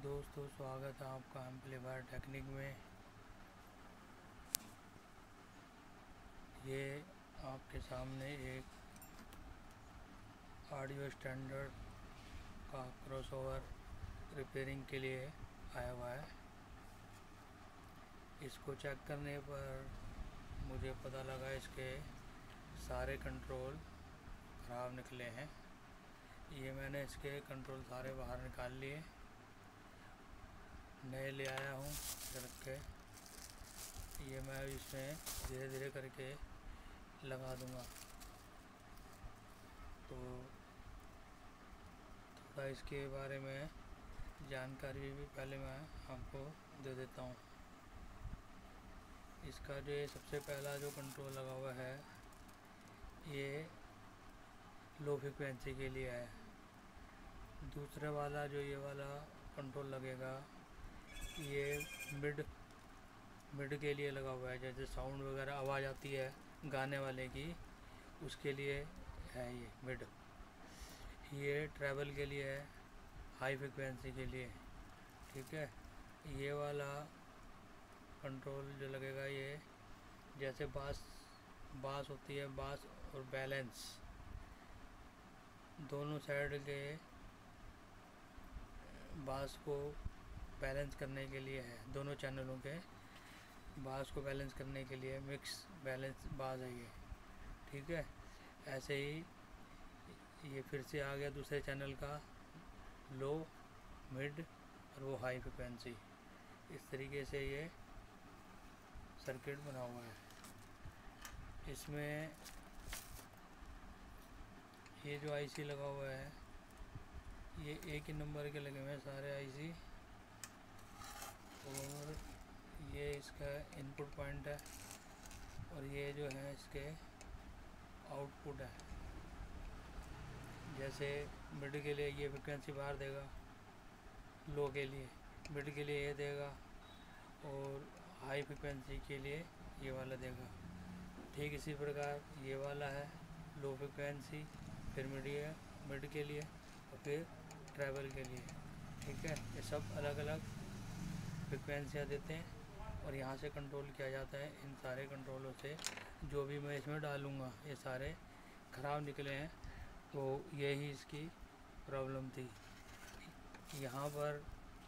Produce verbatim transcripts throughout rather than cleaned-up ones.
दोस्तों, स्वागत है आपका एम्पलीफायर टेक्निक में। ये आपके सामने एक ऑडियो स्टैंडर्ड का क्रॉसओवर रिपेयरिंग के लिए आया हुआ है। इसको चेक करने पर मुझे पता लगा इसके सारे कंट्रोल ख़राब निकले हैं। ये मैंने इसके कंट्रोल सारे बाहर निकाल लिए, नए ले आया हूँ रख के। ये मैं इसमें धीरे धीरे करके लगा दूँगा। तो थोड़ा इसके बारे में जानकारी भी पहले मैं आपको दे देता हूँ। इसका जो सबसे पहला जो कंट्रोल लगा हुआ है, ये लो फ्रिक्वेंसी के लिए है। दूसरे वाला जो ये वाला कंट्रोल लगेगा, ये मिड मिड के लिए लगा हुआ है। जैसे साउंड वगैरह आवाज़ आती है गाने वाले की, उसके लिए है ये मिड। ये ट्रैवल के लिए है, हाई फ्रिक्वेंसी के लिए। ठीक है। ये वाला कंट्रोल जो लगेगा, ये जैसे बास बास होती है, बास और बैलेंस दोनों साइड के बास को बैलेंस करने के लिए है। दोनों चैनलों के बास को बैलेंस करने के लिए मिक्स बैलेंस बास है ये। ठीक है। ऐसे ही ये फिर से आ गया दूसरे चैनल का लो, मिड और वो हाई फ्रिक्वेंसी। इस तरीके से ये सर्किट बना हुआ है। इसमें ये जो आईसी लगा हुआ है, ये एक ही नंबर के लगे हुए हैं सारे आईसी। और ये इसका इनपुट पॉइंट है और ये जो है इसके आउटपुट है। जैसे मिड के लिए ये फ्रिक्वेंसी बाहर देगा, लो के लिए मिड के लिए ये देगा, और हाई फ्रिक्वेंसी के लिए ये वाला देगा। ठीक इसी प्रकार ये वाला है लो फ्रिक्वेंसी, फिर मिड मिड के लिए और फिर ट्रैवल के लिए। ठीक है। ये सब अलग अलग फ्रिक्वेंसियाँ देते हैं और यहाँ से कंट्रोल किया जाता है। इन सारे कंट्रोलों से जो भी मैं इसमें डालूँगा, ये सारे ख़राब निकले हैं, तो यही इसकी प्रॉब्लम थी। यहाँ पर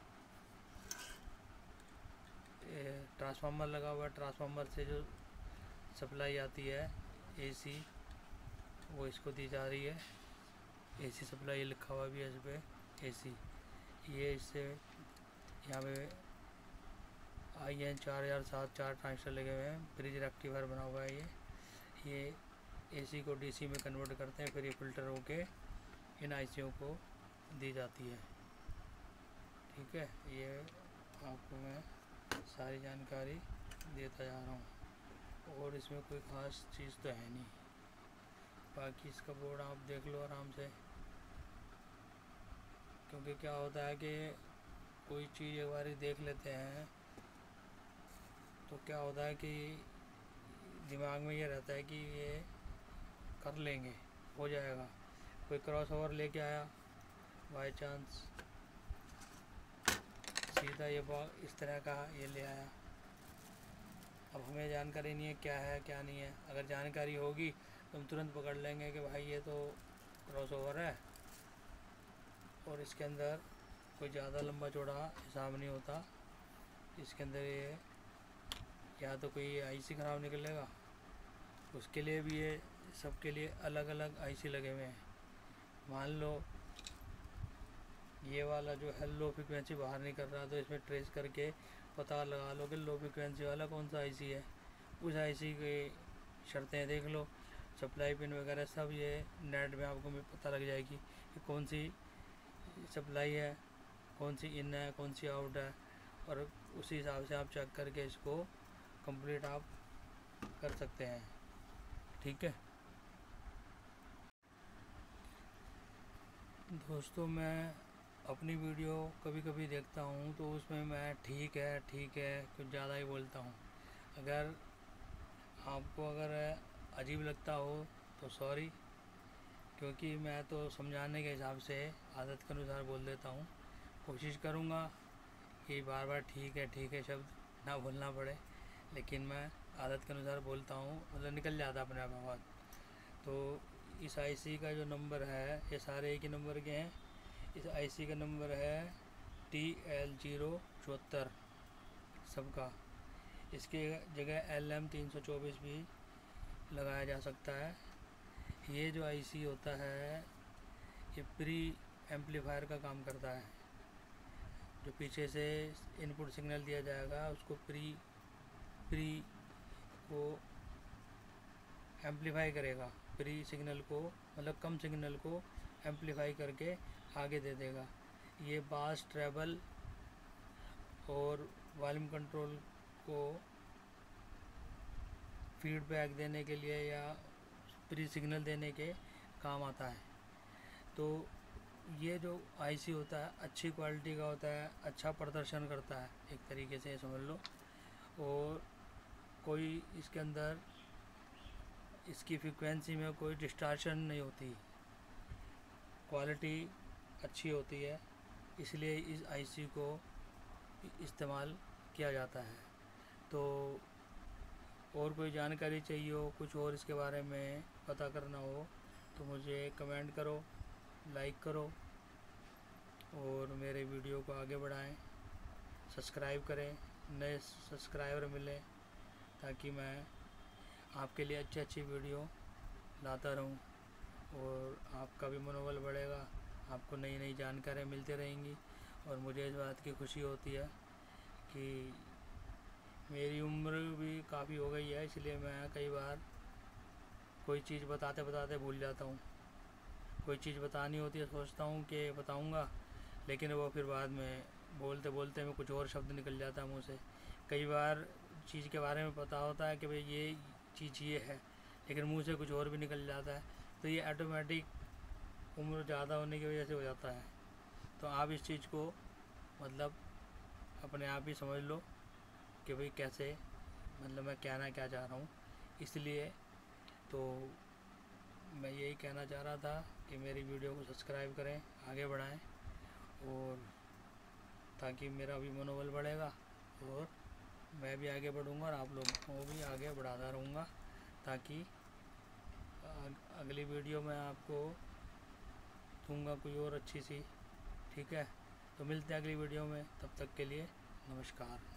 ट्रांसफार्मर लगा हुआ है। ट्रांसफार्मर से जो सप्लाई आती है एसी, वो इसको दी जा रही है। एसी सप्लाई लिखा हुआ भी है इस पर, एसी। ये इससे यहाँ पे आई एन चार हज़ार सात चार ट्रांजिस्टर लगे हुए हैं। ब्रिज रेक्टिफायर बना हुआ है ये ये एसी को डीसी में कन्वर्ट करते हैं, फिर ये फ़िल्टर होके इन आईसीओ को दी जाती है। ठीक है। ये आपको मैं सारी जानकारी देता जा रहा हूँ और इसमें कोई ख़ास चीज़ तो है नहीं। बाकी इसका बोर्ड आप देख लो आराम से, क्योंकि क्या होता है कि कोई चीज़ एक बार देख लेते हैं तो क्या होता है कि दिमाग में ये रहता है कि ये कर लेंगे, हो जाएगा। कोई क्रॉस ओवर लेके आया बाय चांस, सीधा ये बॉक्स इस तरह का ये ले आया। अब हमें जानकारी नहीं है क्या है क्या नहीं है। अगर जानकारी होगी तो हम तुरंत पकड़ लेंगे कि भाई ये तो क्रॉस ओवर है, और इसके अंदर कोई ज़्यादा लंबा चौड़ा हिसाब नहीं होता। इसके अंदर ये या तो कोई आईसी ख़राब निकलेगा, उसके लिए भी ये सबके लिए अलग अलग आईसी लगे हुए हैं। मान लो ये वाला जो है लो फ्रिक्वेंसी बाहर नहीं कर रहा, तो इसमें ट्रेस करके पता लगा लो कि लो फ्रिक्वेंसी वाला कौन सा आईसी है। उस आईसी की शर्तें देख लो, सप्लाई पिन वगैरह सब ये नेट में आपको पता लग जाएगी कि कौन सी सप्लाई है, कौन सी इन है, कौन सी आउट है, और उसी हिसाब से आप चेक करके इसको कंप्लीट आप कर सकते हैं। ठीक है दोस्तों, मैं अपनी वीडियो कभी कभी देखता हूँ तो उसमें मैं ठीक है ठीक है कुछ ज़्यादा ही बोलता हूँ। अगर आपको अगर अजीब लगता हो तो सॉरी, क्योंकि मैं तो समझाने के हिसाब से आदत के अनुसार बोल देता हूँ। कोशिश करूँगा कि बार बार ठीक है ठीक है शब्द ना बोलना पड़े, लेकिन मैं आदत के अनुसार बोलता हूँ, मतलब निकल जाता अपने आप आवाज़। तो इस आईसी का जो नंबर है, ये सारे एक ही नंबर के हैं। इस आईसी का नंबर है टी एल जीरो चौहत्तर सबका। इसके जगह एल एम तीन सौ चौबीस भी लगाया जा सकता है। ये जो आईसी होता है ये प्री एम्पलीफायर का काम करता है। जो पीछे से इनपुट सिग्नल दिया जाएगा उसको प्री प्री को एम्पलीफाई करेगा। प्री सिग्नल को मतलब कम सिग्नल को एम्पलीफाई करके आगे दे देगा। ये बास, ट्रेबल और वॉल्यूम कंट्रोल को फीडबैक देने के लिए या प्री सिग्नल देने के काम आता है। तो ये जो आईसी होता है अच्छी क्वालिटी का होता है, अच्छा प्रदर्शन करता है एक तरीके से समझ लो। और कोई इसके अंदर इसकी फ्रीक्वेंसी में कोई डिस्टॉर्शन नहीं होती, क्वालिटी अच्छी होती है, इसलिए इस आईसी को इस्तेमाल किया जाता है। तो और कोई जानकारी चाहिए हो, कुछ और इसके बारे में पता करना हो तो मुझे कमेंट करो, लाइक करो और मेरे वीडियो को आगे बढ़ाएं, सब्सक्राइब करें, नए सब्सक्राइबर मिलें ताकि मैं आपके लिए अच्छी अच्छी वीडियो लाता रहूं और आपका भी मनोबल बढ़ेगा, आपको नई नई जानकारियाँ मिलती रहेंगी। और मुझे इस बात की खुशी होती है कि मेरी उम्र भी काफ़ी हो गई है, इसलिए मैं कई बार कोई चीज़ बताते बताते भूल जाता हूँ। कोई चीज़ बतानी होती है सोचता हूँ कि बताऊँगा, लेकिन वो फिर बाद में बोलते बोलते में कुछ और शब्द निकल जाता है मुँह से। कई बार चीज़ के बारे में पता होता है कि भाई ये चीज़ ये है, लेकिन मुँह से कुछ और भी निकल जाता है। तो ये ऑटोमेटिक उम्र ज़्यादा होने की वजह से हो जाता है। तो आप इस चीज़ को मतलब अपने आप ही समझ लो कि भाई कैसे, मतलब मैं कहना क्या चाह रहा हूँ। इसलिए तो मैं यही कहना चाह रहा था कि मेरी वीडियो को सब्सक्राइब करें, आगे बढ़ाएं और ताकि मेरा भी मनोबल बढ़ेगा और मैं भी आगे बढ़ूँगा और आप लोगों को भी आगे बढ़ाता रहूँगा, ताकि अगली वीडियो में आपको दूँगा कोई और अच्छी सी। ठीक है, तो मिलते हैं अगली वीडियो में, तब तक के लिए नमस्कार।